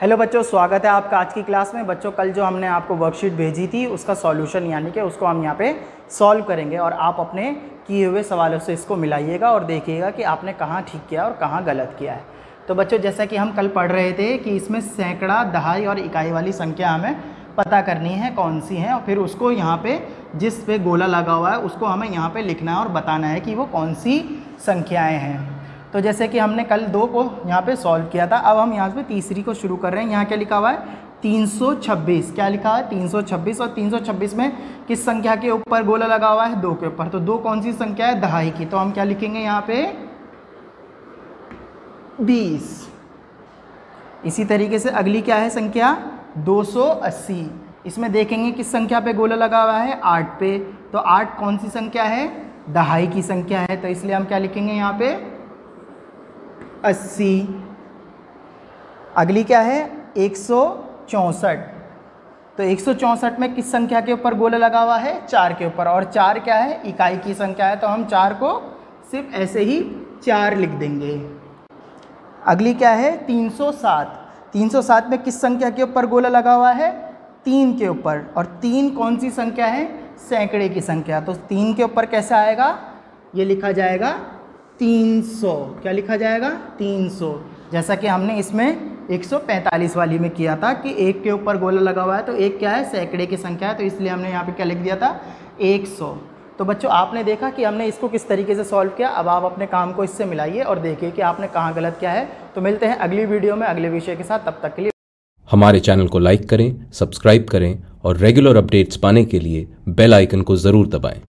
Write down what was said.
Hello बच्चों, स्वागत है आपका आज की क्लास में। बच्चों, कल जो हमने आपको वर्कशीट भेजी थी उसका सॉल्यूशन यानी कि उसको हम यहाँ पे सॉल्व करेंगे और आप अपने किए हुए सवालों से इसको मिलाइएगा और देखिएगा कि आपने कहाँ ठीक किया और कहाँ गलत किया है। तो बच्चों, जैसा कि हम कल पढ़ रहे थे कि इसमें सैकड़ा, दहाई और इकाई वाली संख्या हमें पता करनी है कौन सी है, और फिर उसको यहाँ पर जिस पे गोला लगा हुआ है उसको हमें यहाँ पर लिखना है और बताना है कि वो कौन सी संख्याएँ हैं। तो जैसे कि हमने कल 2 को यहाँ पे सॉल्व किया था, अब हम यहाँ पे तीसरी को शुरू कर रहे हैं। यहाँ क्या लिखा हुआ है? 326। क्या लिखा है? 326। और 326 में किस संख्या के ऊपर गोला लगा हुआ है? 2 के ऊपर। तो 2 कौन सी संख्या है? दहाई की। तो हम क्या लिखेंगे यहाँ पे? 20। इसी तरीके से अगली क्या है संख्या? 280। इसमें देखेंगे किस संख्या पे गोला लगा हुआ है? 8 पे। तो 8 कौन सी संख्या है? दहाई की संख्या है। तो इसलिए हम क्या लिखेंगे यहाँ पे? 80। अगली क्या है? 164। तो 164 में किस संख्या के ऊपर गोला लगा हुआ है? 4 के ऊपर। और 4 क्या है? इकाई की संख्या है, तो हम 4 को सिर्फ ऐसे ही 4 लिख देंगे। अगली क्या है? 307। 307 में किस संख्या के ऊपर गोला लगा हुआ है? 3 के ऊपर। और 3 कौन सी संख्या है? सैकड़े की संख्या। तो 3 के ऊपर कैसा आएगा? ये लिखा जाएगा 300। क्या लिखा जाएगा? 300। जैसा कि हमने इसमें 145 वाली में किया था कि 1 के ऊपर गोला लगा हुआ है, तो 1 क्या है? सैकड़े की संख्या है, तो इसलिए हमने यहाँ पे क्या लिख दिया था? 100। तो बच्चों, आपने देखा कि हमने इसको किस तरीके से सॉल्व किया। अब आप अपने काम को इससे मिलाइए और देखिए कि आपने कहाँ गलत किया है। तो मिलते हैं अगली वीडियो में अगले विषय के साथ। तब तक के लिए हमारे चैनल को लाइक करें, सब्सक्राइब करें और रेगुलर अपडेट्स पाने के लिए बेल आइकन को ज़रूर दबाएं।